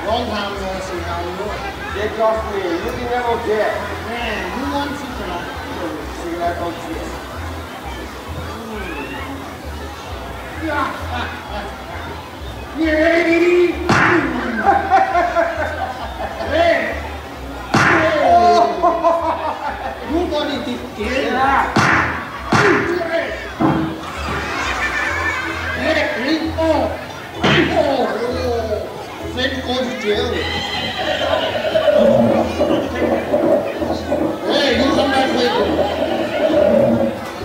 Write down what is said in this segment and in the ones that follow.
long time we want to see how you doing. Get off me. You can never get. Man, you want to see tonight? See that don't see. Hey! You got it again. Then go to jail. Hey, you come back later.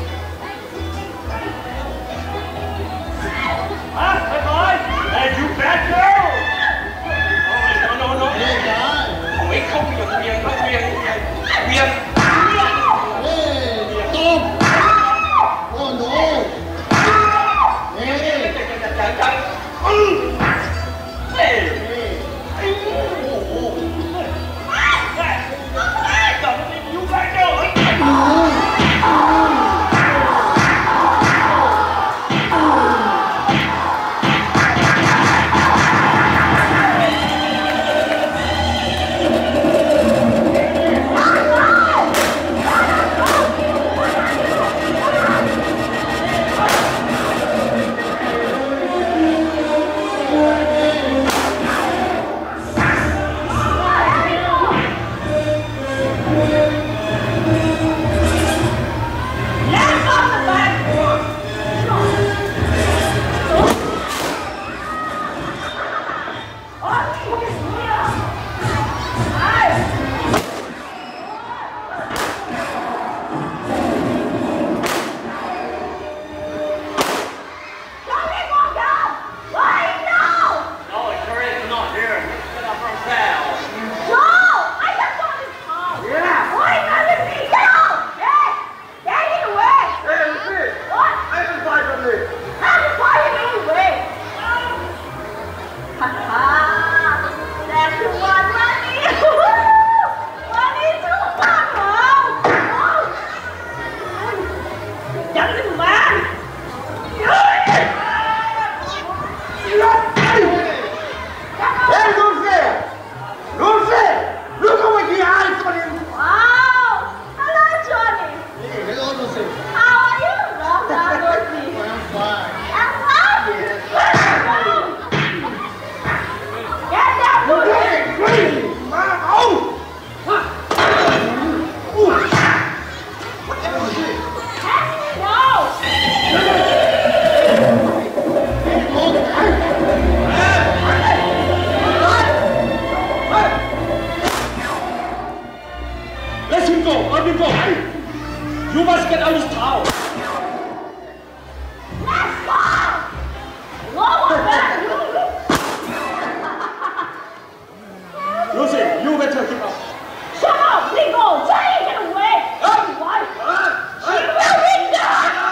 Hey, you bad girl! Oh, no. Hey, guy. Wait, không miệng. Hey, stop! Oh, no. Hey. You must get out of this town. Let's go! Lucy, you better give up. Shut up, Lingo! Try and get away! What? She will win that!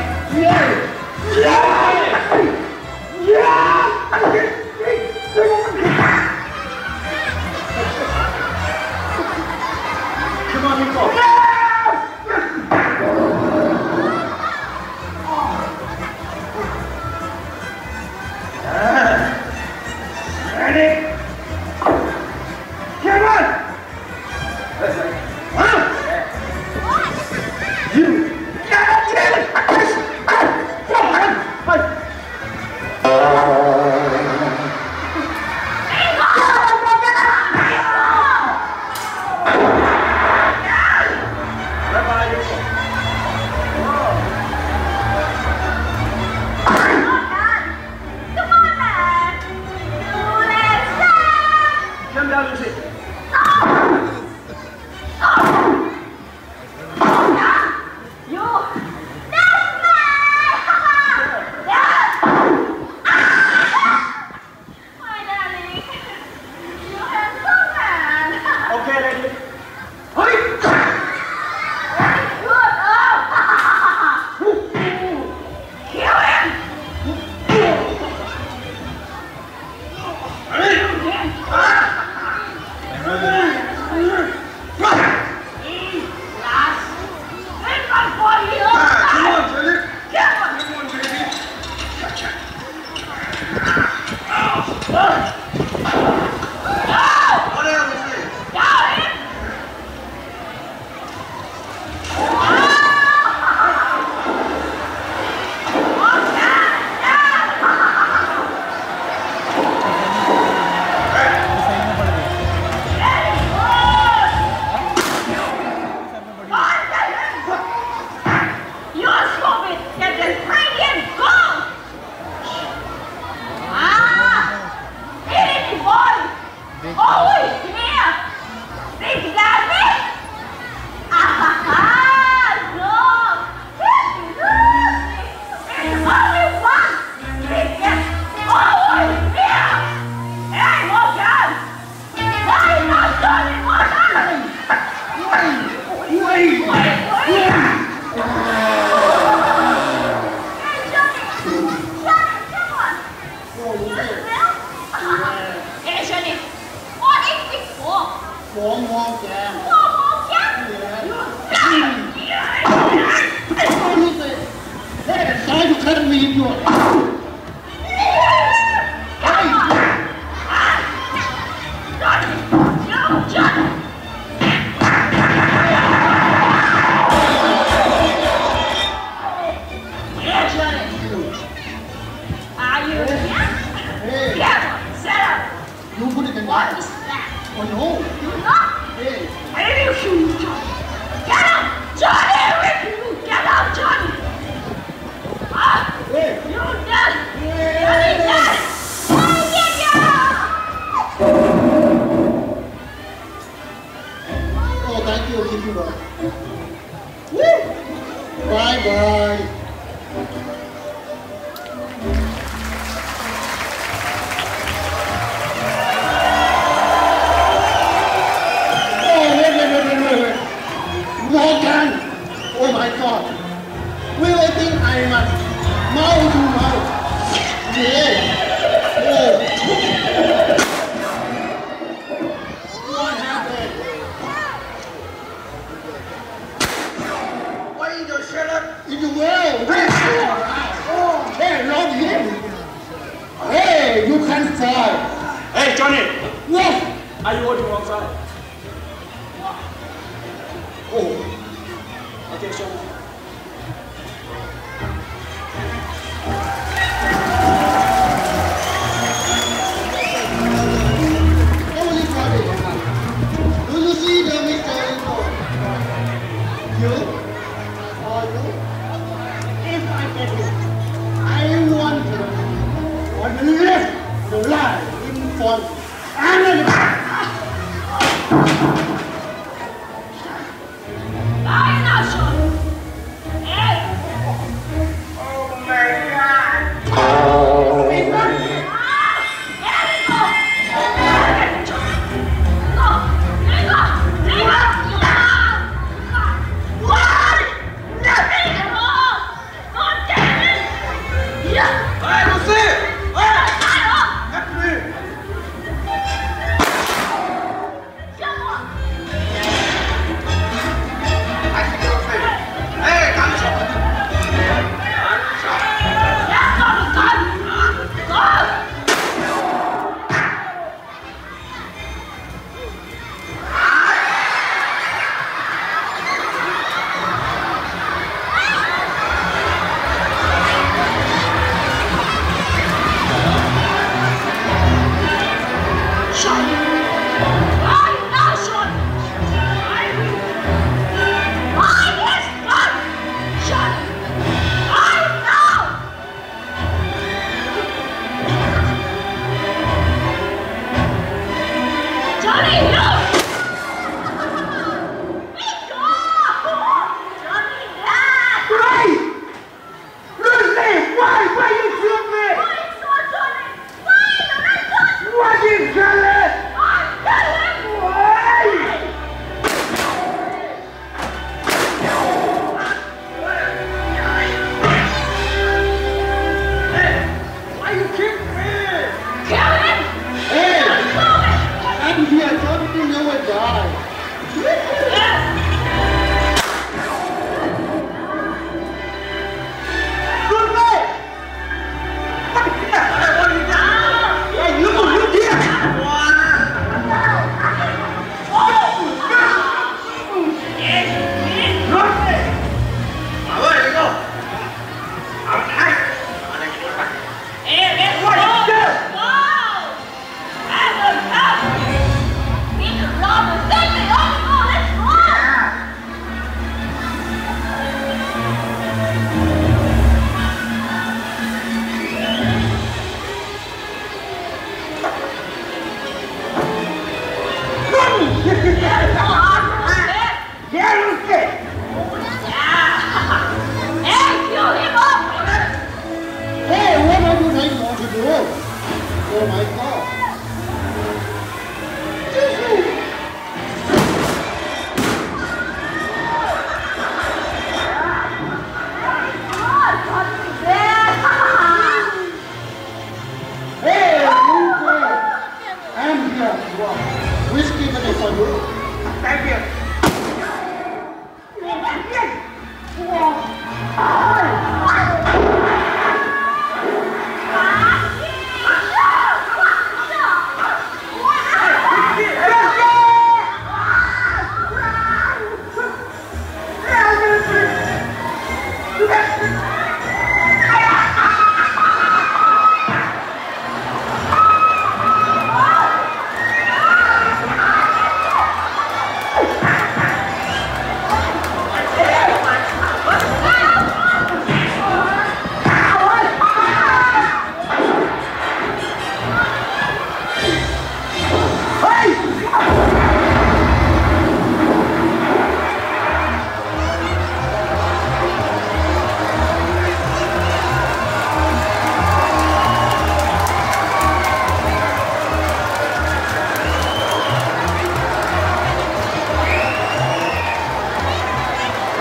Yeah! แก我好像รู้สึกเฮ้ยสายทุกคนมีอยู่เฮ้ย Are you here? เฮ้ย Get up, set up. ยูพูดกันว่า What is that? โอ้โห You know? เฮ้ย I refuse, Johnny. Get up, Johnny. I refuse. Get up, Johnny. Ah, เฮ้ย you dead. Johnny dead. Oh, get you. โอ้ thank you คิดดูเลยวู้บายบาย Morgan! Oh my God! We will think I'm a mouth to mouth. Yeah. Oh. What happened? Why you don't shut up? In the world. Oh, hey, love him. Hey, you can fly. Hey, Johnny, What? are you waiting outside? Oh. Okay, show me. Holy Father, do you see the Mr. Info? You? Or you? If I get it, I want to live the life in front and in back. Now you're not sure. Hey. Oh my God! Hey, Lucy! Hey!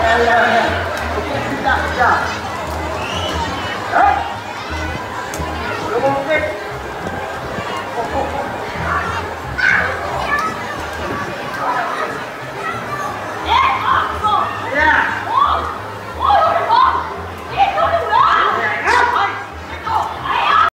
yeah. Okay, sit down.